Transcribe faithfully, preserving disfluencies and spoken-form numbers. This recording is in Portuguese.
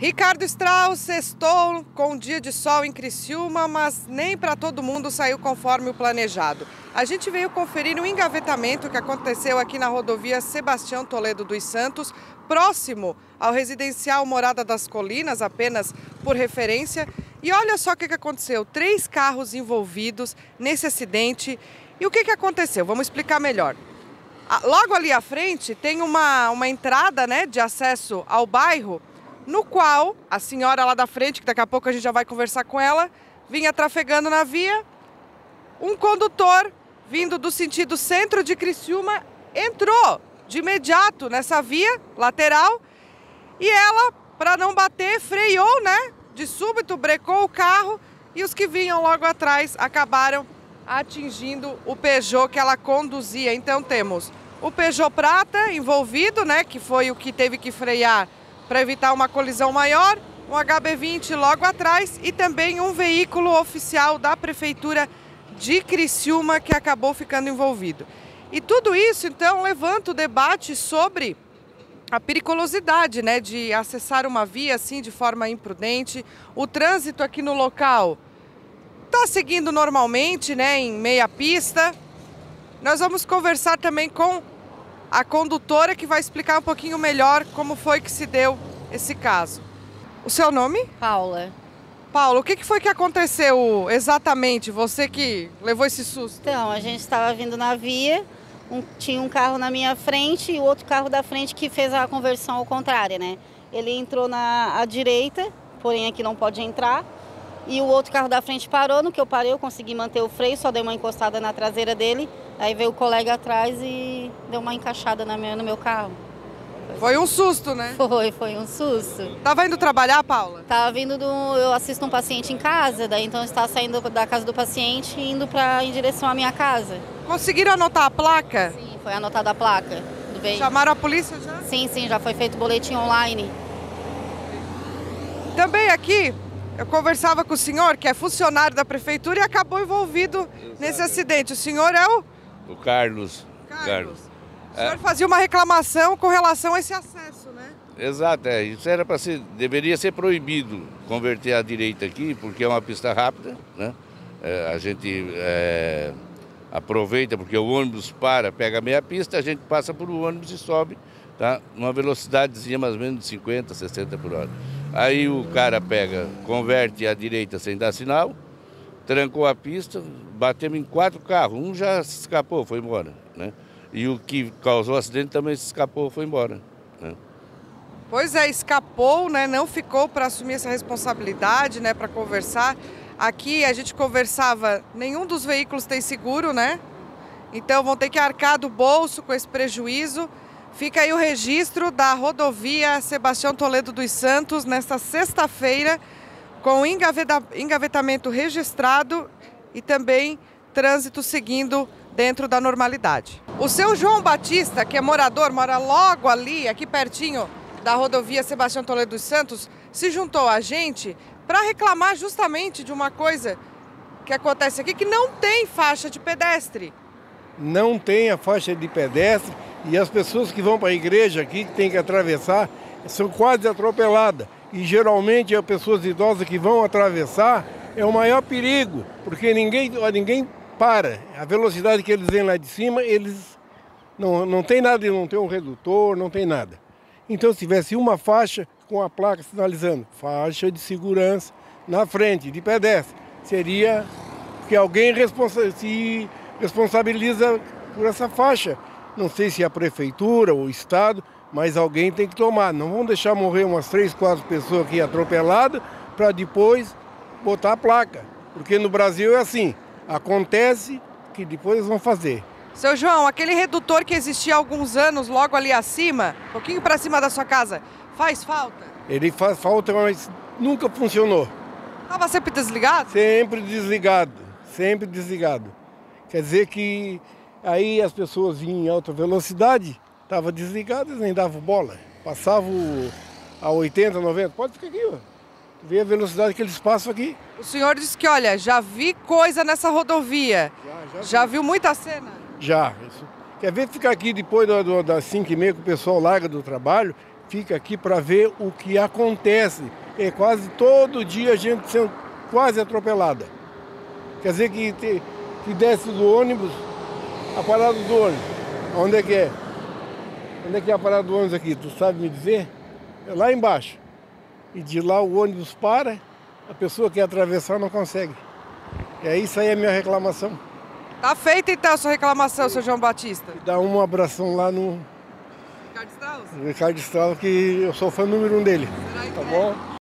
Ricardo Strauss sextou com um dia de sol em Criciúma, mas nem para todo mundo saiu conforme o planejado. A gente veio conferir um engavetamento que aconteceu aqui na rodovia Sebastião Toledo dos Santos, próximo ao residencial Morada das Colinas, apenas por referência. E olha só o que aconteceu, três carros envolvidos nesse acidente. E o que aconteceu? Vamos explicar melhor. Logo ali à frente tem uma, uma entrada, né, de acesso ao bairro, no qual a senhora lá da frente, que daqui a pouco a gente já vai conversar com ela, vinha trafegando na via. Um condutor vindo do sentido centro de Criciúma entrou de imediato nessa via lateral e ela, para não bater, freou, né? De súbito, brecou o carro e os que vinham logo atrás acabaram atingindo o Peugeot que ela conduzia. Então temos o Peugeot prata envolvido, né? Que foi o que teve que frear para evitar uma colisão maior, um H B vinte logo atrás e também um veículo oficial da Prefeitura de Criciúma que acabou ficando envolvido. E tudo isso, então, levanta o debate sobre a periculosidade, né, de acessar uma via assim de forma imprudente. O trânsito aqui no local está seguindo normalmente, né, em meia pista. Nós vamos conversar também com a condutora que vai explicar um pouquinho melhor como foi que se deu esse caso. O seu nome? Paula. Paula, o que foi que aconteceu exatamente? Você que levou esse susto? Então, a gente estava vindo na via, um, tinha um carro na minha frente e o outro carro da frente que fez a conversão ao contrário, né? Ele entrou na à direita, porém aqui não pode entrar. E o outro carro da frente parou, no que eu parei eu consegui manter o freio, só dei uma encostada na traseira dele. Aí veio o colega atrás e deu uma encaixada na minha, no meu carro. Foi um susto, né? Foi, foi um susto. Tava indo trabalhar, Paula? Tava vindo do... Eu assisto um paciente em casa, daí então eu estava saindo da casa do paciente e indo pra, em direção à minha casa. Conseguiram anotar a placa? Sim, foi anotada a placa do veículo. Chamaram a polícia já? Sim, sim, já foi feito boletim online. Também aqui, eu conversava com o senhor, que é funcionário da prefeitura e acabou envolvido Exatamente. nesse acidente. O senhor é o... O Carlos. Carlos. Carlos. O senhor é. fazia uma reclamação com relação a esse acesso, né? Exato, é. Isso era para ser, deveria ser proibido converter à direita aqui, porque é uma pista rápida, né? É, a gente é, aproveita porque o ônibus para, pega a meia pista, a gente passa por o ônibus e sobe, tá? Numa velocidadezinha mais ou menos de cinquenta, sessenta por hora. Aí o cara pega, converte à direita sem dar sinal, trancou a pista, batemos em quatro carros, um já se escapou, foi embora, né? E o que causou o acidente também se escapou, foi embora, né? Pois é, escapou, né? Não ficou para assumir essa responsabilidade, né? Para conversar. Aqui a gente conversava, nenhum dos veículos tem seguro, né? Então vão ter que arcar do bolso com esse prejuízo. Fica aí o registro da rodovia Sebastião Toledo dos Santos nesta sexta-feira, com engavetamento registrado e também trânsito seguindo dentro da normalidade. O seu João Batista, que é morador, mora logo ali, aqui pertinho da rodovia Sebastião Toledo dos Santos, se juntou a gente para reclamar justamente de uma coisa que acontece aqui, que não tem faixa de pedestre. Não tem a faixa de pedestre e as pessoas que vão para a igreja aqui, que tem que atravessar, são quase atropeladas. E geralmente as pessoas idosas que vão atravessar é o maior perigo, porque ninguém, ninguém para. A velocidade que eles vêm lá de cima, eles não, não tem nada, não tem um redutor, não tem nada. Então se tivesse uma faixa com a placa sinalizando faixa de segurança na frente de pedestre, seria que alguém responsa- se responsabiliza por essa faixa. Não sei se a prefeitura ou o estado, mas alguém tem que tomar. Não vão deixar morrer umas três, quatro pessoas aqui atropeladas para depois botar a placa. Porque no Brasil é assim, acontece que depois vão fazer. Seu João, aquele redutor que existia há alguns anos, logo ali acima, um pouquinho para cima da sua casa, faz falta? Ele faz falta, mas nunca funcionou. Estava sempre desligado? Sempre desligado, sempre desligado. Quer dizer que aí as pessoas vinham em alta velocidade, estavam desligadas, nem davam bola. Passavam a oitenta, noventa, pode ficar aqui, ó. Vê a velocidade que eles passam aqui. O senhor disse que, olha, já vi coisa nessa rodovia. Já, já, já viu muita cena? Já. Isso. Quer ver ficar aqui depois do, do, das cinco e meia que o pessoal larga do trabalho, fica aqui para ver o que acontece. É quase todo dia a gente sendo quase atropelada. Quer dizer que, te, que desce do ônibus, a parada do ônibus. Onde é que é? Onde é que é a parada do ônibus aqui? Tu sabe me dizer? É lá embaixo. E de lá o ônibus para, a pessoa que quer atravessar não consegue. É isso aí a minha reclamação. Tá feita então a sua reclamação, seu João Batista? Dá um abração lá no Ricardo Strauss? Ricardo Strauss, que eu sou fã número um dele. Será que Tá é? bom?